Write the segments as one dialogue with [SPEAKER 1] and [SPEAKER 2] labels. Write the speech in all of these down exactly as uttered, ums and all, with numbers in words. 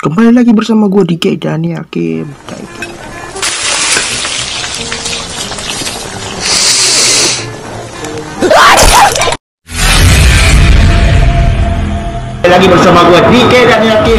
[SPEAKER 1] Kembali lagi bersama gue D K Daniel Kim.
[SPEAKER 2] Kembali lagi bersama gue D K Daniel Kim.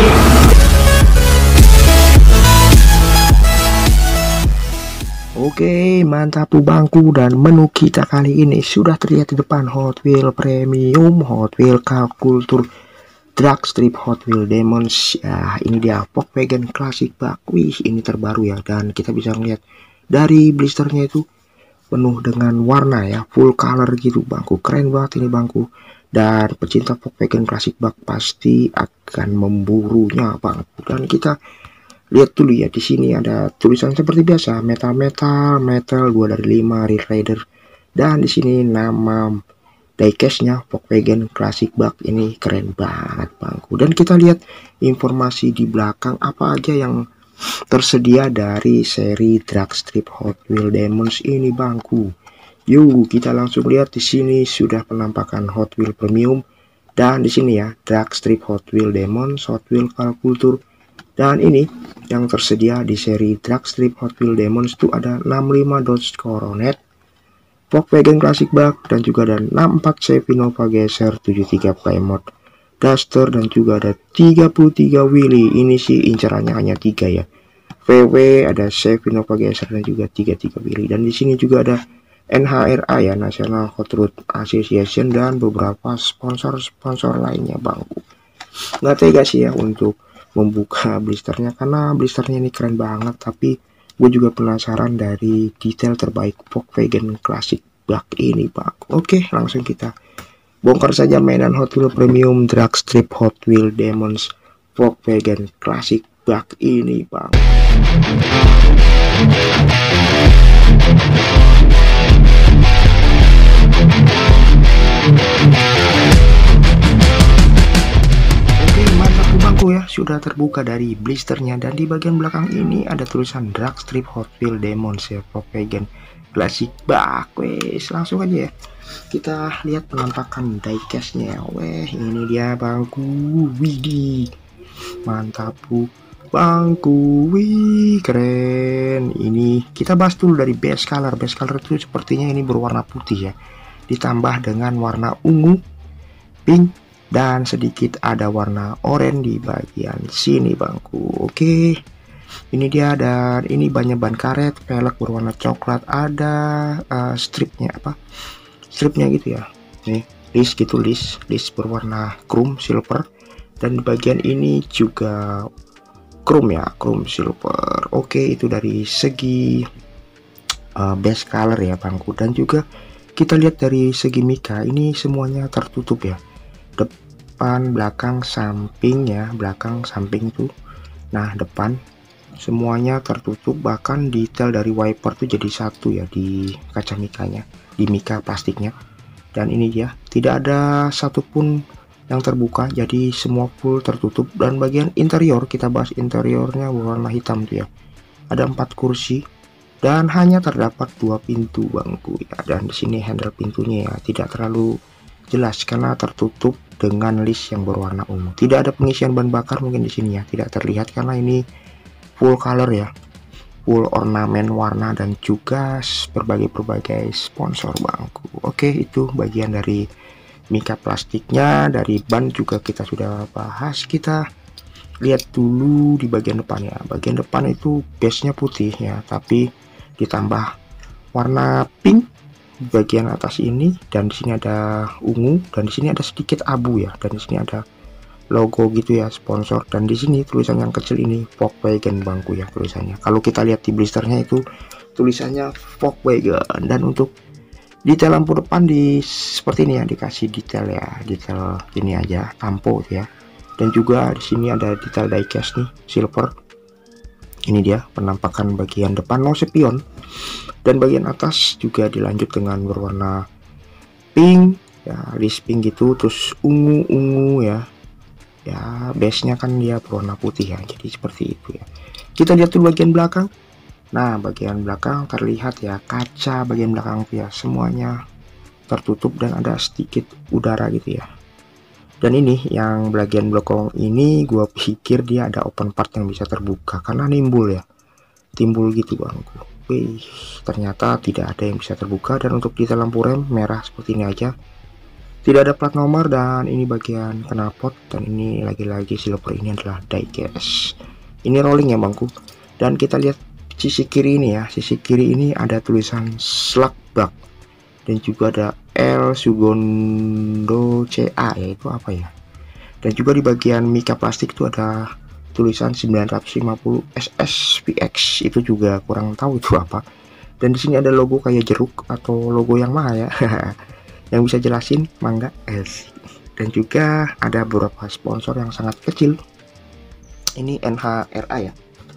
[SPEAKER 1] Oke, mantap tuh bangku, dan menu kita kali ini sudah terlihat di depan. Hot Wheel Premium, Hot Wheel Culture, Drag Strip, Hot Wheel Demons. Ya, ini dia Volkswagen Classic Bug. Wih, ini terbaru ya, dan kita bisa melihat dari blisternya itu penuh dengan warna ya, full color gitu bangku. Keren banget ini bangku. Dan pecinta Volkswagen Classic Bug pasti akan memburunya banget. Dan kita lihat dulu ya, di sini ada tulisan seperti biasa, metal metal metal dua dari lima Real Rider, dan di sini nama diecastnya Volkswagen Classic Bug. Ini keren banget bangku. Dan kita lihat informasi di belakang apa aja yang tersedia dari seri Drag Strip Hot Wheel Demons ini bangku. Yuk kita langsung lihat. Di sini sudah penampakan Hot Wheel Premium, dan di sini ya Drag Strip Hot Wheel Demons, Hot Wheel Culture. Dan ini yang tersedia di seri Drag Strip Hot Wheel Demons itu ada enam puluh lima Dodge Coronet Volkswagen Classic Bug, dan juga ada enam puluh empat Chevy Nova Gezer, tujuh puluh tiga Plymouth Duster, dan juga ada tiga puluh tiga Willys. Ini sih incerannya hanya tiga ya. V W ada Chevy Nova Gezer dan juga tiga puluh tiga Willys. Dan di sini juga ada N H R A ya, National Hot Rod Association, dan beberapa sponsor-sponsor lainnya bangku. Nggak tega sih ya untuk membuka blisternya, karena blisternya ini keren banget. Tapi gue juga penasaran dari detail terbaik Volkswagen Classic Bug ini bang. Oke, langsung kita bongkar saja mainan Hot Wheel Premium Drag Strip Hot Wheel Demons Volkswagen Classic Bug ini bang. Ya, sudah terbuka dari blisternya, dan di bagian belakang ini ada tulisan Drag Strip Hot Wheel Demons ya, Volkswagen Classic Bug. Wes, langsung aja ya kita lihat penampakan diecastnya. Weh, ini dia bangku. Widih, mantap bu bangku. Wih, keren. Ini kita bahas dulu dari base color. Base color itu sepertinya ini berwarna putih ya, ditambah dengan warna ungu, pink, dan sedikit ada warna oranye di bagian sini bangku. Oke, ini dia. Dan ini banyak ban karet, velg berwarna coklat, ada uh, stripnya apa stripnya gitu ya, nih list gitu, list list berwarna chrome silver, dan di bagian ini juga chrome ya, chrome silver. Oke, itu dari segi uh, base color ya bangku. Dan juga kita lihat dari segi mika, ini semuanya tertutup ya, depan, belakang, samping ya, belakang, samping tuh. Nah, depan semuanya tertutup, bahkan detail dari wiper tuh jadi satu ya di kaca mikanya, di mika plastiknya. Dan ini dia, tidak ada satupun yang terbuka, jadi semua full tertutup. Dan bagian interior, kita bahas interiornya berwarna hitam tuh ya, ada empat kursi dan hanya terdapat dua pintu bangku ya. Dan di sini handle pintunya ya tidak terlalu jelas karena tertutup dengan list yang berwarna ungu. Tidak ada pengisian bahan bakar mungkin di sini ya, tidak terlihat karena ini full color ya, full ornamen warna dan juga berbagai-berbagai sponsor bangku. Oke, itu bagian dari mika plastiknya. Dari ban juga kita sudah bahas. Kita lihat dulu di bagian depan ya. Bagian depan itu base-nya putih ya, tapi ditambah warna pink di bagian atas ini, dan di sini ada ungu, dan di sini ada sedikit abu ya, dan di sini ada logo gitu ya, sponsor. Dan di sini tulisan yang kecil ini Volkswagen bangku ya tulisannya. Kalau kita lihat di blisternya itu tulisannya Volkswagen. Dan untuk detail lampu depan di seperti ini ya, dikasih detail ya, detail ini aja, tampo ya. Dan juga di sini ada detail diecast nih, silver. Ini dia penampakan bagian depan, no spion. Dan bagian atas juga dilanjut dengan berwarna pink ya, list pink gitu, terus ungu-ungu ya. Ya, base-nya kan dia berwarna putih ya, jadi seperti itu ya. Kita lihat dulu bagian belakang. Nah, bagian belakang terlihat ya, kaca bagian belakang tuh ya semuanya tertutup dan ada sedikit udara gitu ya. Dan ini yang bagian blokong ini gue pikir dia ada open part yang bisa terbuka karena nimbul ya, timbul gitu bangku. Wih, ternyata tidak ada yang bisa terbuka. Dan untuk detail lampu rem merah seperti ini aja, tidak ada plat nomor. Dan ini bagian knalpot, dan ini lagi-lagi silver ini adalah diecast. Ini rolling ya bangku. Dan kita lihat sisi kiri ini ya, sisi kiri ini ada tulisan slug bug dan juga ada El Segundo C A, yaitu apa ya. Dan juga di bagian mika plastik itu ada tulisan sembilan ratus lima puluh S S P X, itu juga kurang tahu itu apa. Dan di sini ada logo kayak jeruk atau logo yang mana ya. Yang bisa jelasin mangga es. Dan juga ada beberapa sponsor yang sangat kecil. Ini N H R A ya,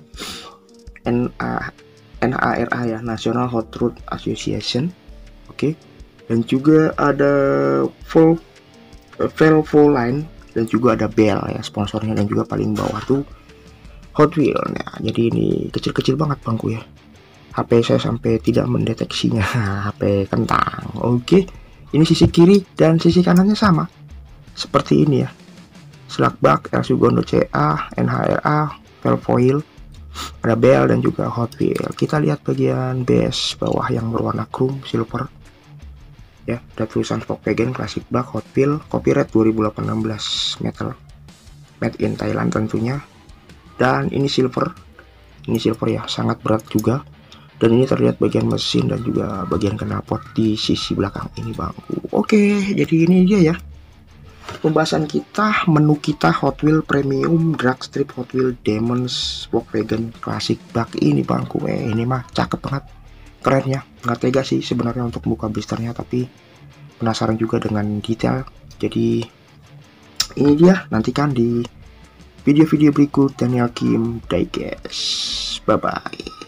[SPEAKER 1] N A N H R A ya, National Hot Rod Association. Oke, okay. Dan juga ada Volvo Volvo Line, dan juga ada Bell ya sponsornya. Dan juga paling bawah tuh Hot Wheel. Nah, jadi ini kecil-kecil banget bangku ya. H P saya sampai tidak mendeteksinya. H P kentang. Oke, okay. Ini sisi kiri dan sisi kanannya sama seperti ini ya. Slug bug, El Segundo C A, N H R A, Volvo, ada Bell dan juga Hot Wheel. Kita lihat bagian base bawah yang berwarna chrome silver ya, ada tulisan Volkswagen Classic Bug Hot Wheel, copyright dua ribu delapan belas, metal made in Thailand tentunya. Dan ini silver, ini silver ya, sangat berat juga. Dan ini terlihat bagian mesin dan juga bagian knalpot di sisi belakang ini bangku. Oke, jadi ini dia ya pembahasan kita, menu kita Hot Wheel Premium Drag Strip Hot Wheel Demons Volkswagen Classic Bug ini bangku. Eh, ini mah cakep banget, keren ya. Nggak tega sih sebenarnya untuk buka blisternya, tapi penasaran juga dengan detail. Jadi ini dia, nantikan di video-video berikut Daniel Kim Diecast. Bye bye.